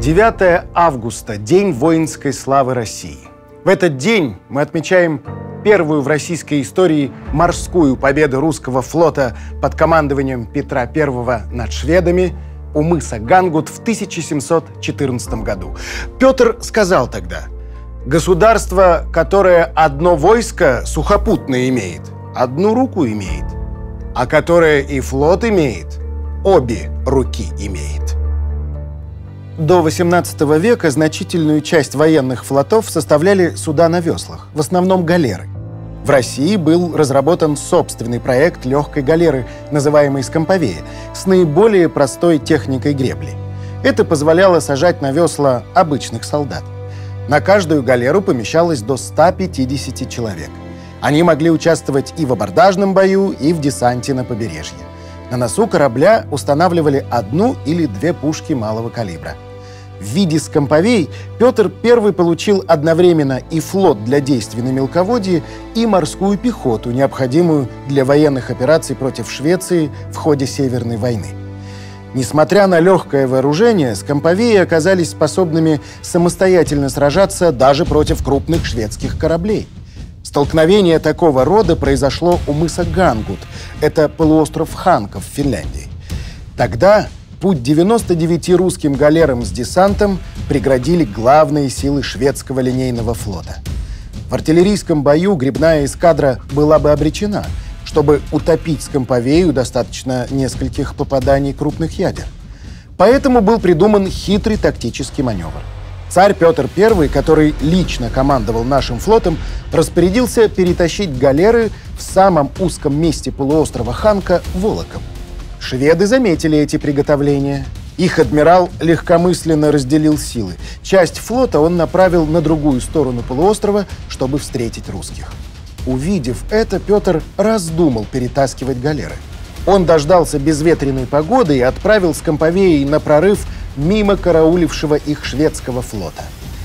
9 августа – День воинской славы России. В этот день мы отмечаем первую в российской истории морскую победу русского флота под командованием Петра I над шведами у мыса Гангут в 1714 году. Петр сказал тогда: «Государство, которое одно войско сухопутное имеет, одну руку имеет, а которое и флот имеет, обе руки имеет». До XVIII века значительную часть военных флотов составляли суда на веслах, в основном галеры. В России был разработан собственный проект легкой галеры, называемой «Скомповея», с наиболее простой техникой гребли. Это позволяло сажать на весла обычных солдат. На каждую галеру помещалось до 150 человек. Они могли участвовать и в абордажном бою, и в десанте на побережье. На носу корабля устанавливали одну или две пушки малого калибра. В виде скомповей Петр I получил одновременно и флот для действий на мелководье, и морскую пехоту, необходимую для военных операций против Швеции в ходе Северной войны. Несмотря на легкое вооружение, скомповеи оказались способными самостоятельно сражаться даже против крупных шведских кораблей. Столкновение такого рода произошло у мыса Гангут, это полуостров Ханка в Финляндии. Тогда путь 99 русским галерам с десантом преградили главные силы шведского линейного флота. В артиллерийском бою гребная эскадра была бы обречена. Чтобы утопить скомповею, достаточно нескольких попаданий крупных ядер. Поэтому был придуман хитрый тактический маневр. Царь Петр I, который лично командовал нашим флотом, распорядился перетащить галеры в самом узком месте полуострова Ханка волоком. Шведы заметили эти приготовления. Их адмирал легкомысленно разделил силы. Часть флота он направил на другую сторону полуострова, чтобы встретить русских. Увидев это, Петр раздумал перетаскивать галеры. Он дождался безветренной погоды и отправил скомповеи на прорыв мимо караулившего их шведского флота.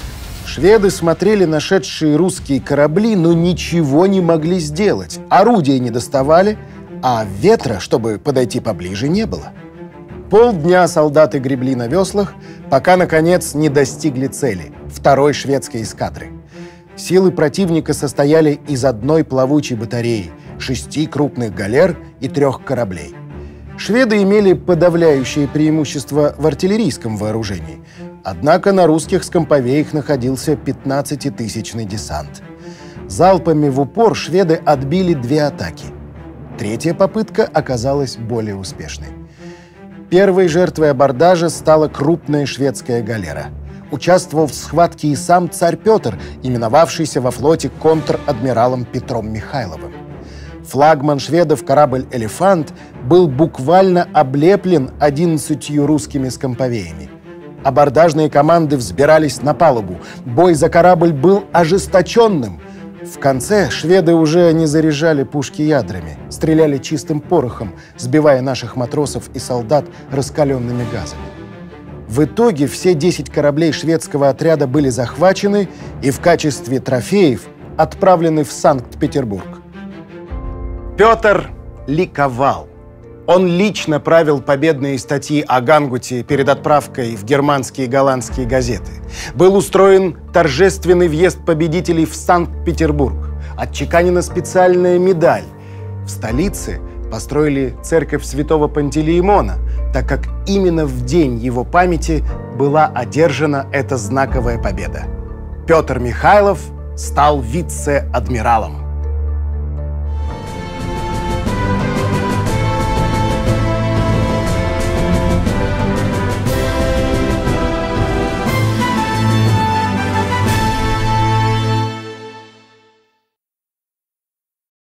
Шведы смотрели на шедшие русские корабли, но ничего не могли сделать. Орудия не доставали, а ветра, чтобы подойти поближе, не было. Полдня солдаты гребли на веслах, пока, наконец, не достигли цели – второй шведской эскадры. Силы противника состояли из одной плавучей батареи, 6 крупных галер и 3 кораблей. Шведы имели подавляющее преимущество в артиллерийском вооружении, однако на русских скомповеях находился 15-тысячный десант. Залпами в упор шведы отбили 2 атаки. Третья попытка оказалась более успешной. Первой жертвой абордажа стала крупная шведская галера. Участвовал в схватке и сам царь Петр, именовавшийся во флоте контр-адмиралом Петром Михайловым. Флагман шведов корабль «Элефант» был буквально облеплен 11 русскими скомповеями. Абордажные команды взбирались на палубу. Бой за корабль был ожесточенным. В конце шведы уже не заряжали пушки ядрами, стреляли чистым порохом, сбивая наших матросов и солдат раскаленными газами. В итоге все 10 кораблей шведского отряда были захвачены и в качестве трофеев отправлены в Санкт-Петербург. Петр ликовал. Он лично правил победные статьи о Гангуте перед отправкой в германские и голландские газеты. Был устроен торжественный въезд победителей в Санкт-Петербург. Отчеканена специальная медаль. В столице построили церковь святого Пантелеимона, так как именно в день его памяти была одержана эта знаковая победа. Петр Михайлов стал вице-адмиралом.